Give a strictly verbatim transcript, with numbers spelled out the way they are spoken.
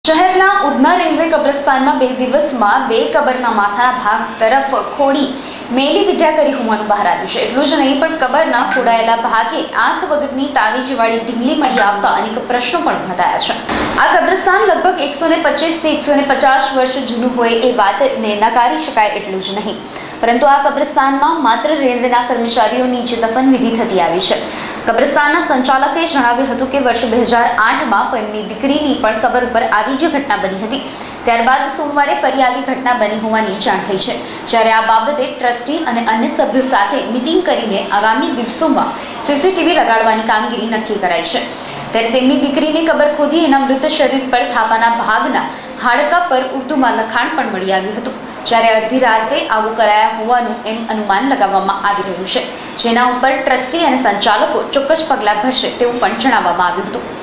શહેરના ઉધના રેલવે કબ્રસ્તાનમાં બે દિવસમાં બે કબરના માથાના ભાગ તરફ ખોડી મેલી વિદ્યા કરી હોવાનું બહાર આવ્યું છે। એટલું જ નહીં પણ કબરના ખોડાયેલા ભાગે આંખ વગરની તાવીજવાળી ઢીંગલી મળી આવતા અનેક પ્રશ્નો પણ ઉભા થયા છે। આ કબ્રસ્તાન લગભગ એકસો ને પચીસ થી એકસો ને પચાસ વર્ષ જૂનું હોય એ વાતને નકારી શકાય એટલું જ નહીં, પરંતુ આ કબ્રસ્તાનમાં માત્ર રેલવેના કર્મચારીઓની જ દફન વિધિ થતી આવી છે। કબ્રસ્તાનના સંચાલકે જણાવ્યું હતું કે વર્ષ બે હજાર આઠમાં તેમની દીકરીની પણ કબર ઉપર આવી જ ઘટના બની હતી। ત્યારબાદ સોમવારે ફરી આવી ઘટના બની હોવાની જાણ થઈ છે, જ્યારે આ બાબતે ટ્રસ્ટી અને અન્ય સભ્યો સાથે મીટિંગ કરીને આગામી દિવસોમાં સીસીટીવી લગાડવાની કામગીરી નક્કી કરાઈ છે। ત્યારે તેમની દીકરીની કબર ખોદી એના મૃત શરીર પર થાપાના ભાગના હાડકા પર ઉર્દુમાં લખાણ પણ મળી આવ્યું હતું, જ્યારે અડધી રાતે આવું કરાયા હોવાનું એમ અનુમાન લગાવવામાં આવી રહ્યું છે, જેના ઉપર ટ્રસ્ટી અને સંચાલકો ચોક્કસ પગલાં ભરશે તેવું પણ જણાવવામાં આવ્યું હતું।